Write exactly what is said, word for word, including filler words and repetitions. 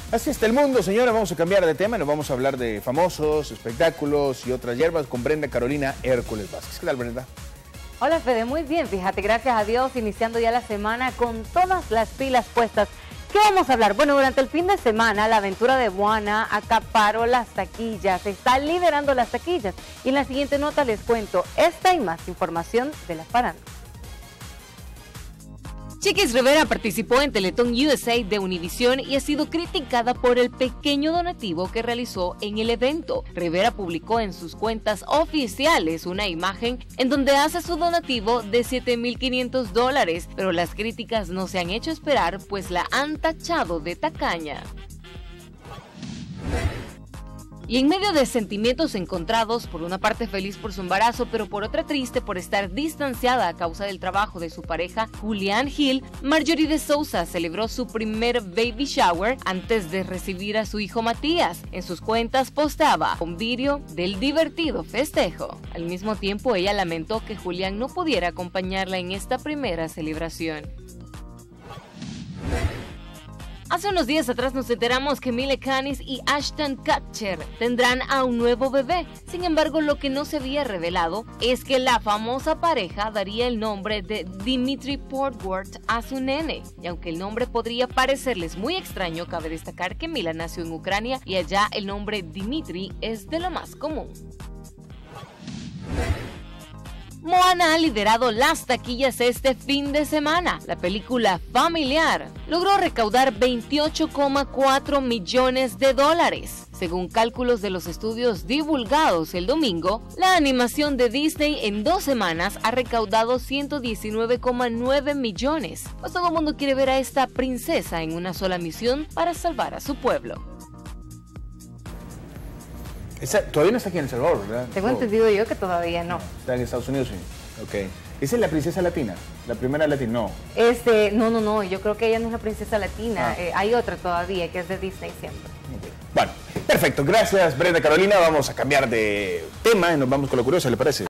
Así está el mundo, señora. Vamos a cambiar de tema. Nos vamos a hablar de famosos, espectáculos y otras hierbas con Brenda Carolina Hércules Vázquez. ¿Qué tal, Brenda? Hola, Fede. Muy bien. Fíjate, gracias a Dios, iniciando ya la semana con todas las pilas puestas. ¿Qué vamos a hablar? Bueno, durante el fin de semana, la aventura de Moana acaparó las taquillas. Está liderando las taquillas. Y en la siguiente nota les cuento esta y más información de las parándolas. Chiquis Rivera participó en Teletón U S A de Univisión y ha sido criticada por el pequeño donativo que realizó en el evento. Rivera publicó en sus cuentas oficiales una imagen en donde hace su donativo de siete mil quinientos dólares, pero las críticas no se han hecho esperar, pues la han tachado de tacaña. Y en medio de sentimientos encontrados, por una parte feliz por su embarazo, pero por otra triste por estar distanciada a causa del trabajo de su pareja, Julián Gil, Marjorie de Sousa celebró su primer baby shower antes de recibir a su hijo Matías. En sus cuentas posteaba un vídeo del divertido festejo. Al mismo tiempo, ella lamentó que Julián no pudiera acompañarla en esta primera celebración. Hace unos días atrás nos enteramos que Mila Kunis y Ashton Kutcher tendrán a un nuevo bebé. Sin embargo, lo que no se había revelado es que la famosa pareja daría el nombre de Dimitri Portworth a su nene. Y aunque el nombre podría parecerles muy extraño, cabe destacar que Mila nació en Ucrania y allá el nombre Dimitri es de lo más común. Moana ha liderado las taquillas este fin de semana. La película familiar logró recaudar veintiocho coma cuatro millones de dólares. Según cálculos de los estudios divulgados el domingo, la animación de Disney en dos semanas ha recaudado ciento diecinueve coma nueve millones. Pues todo el mundo quiere ver a esta princesa en una sola misión para salvar a su pueblo. Esa, todavía no está aquí en El Salvador, ¿verdad? Tengo oh. entendido yo que todavía no. Está en Estados Unidos, sí. Ok. ¿Esa es la princesa latina? ¿La primera latina? No. Este, no, no, no. Yo creo que ella no es la princesa latina. Ah. Eh, hay otra todavía que es de Disney siempre. Okay. Bueno, perfecto. Gracias, Brenda Carolina. Vamos a cambiar de tema y nos vamos con lo curioso, ¿le parece?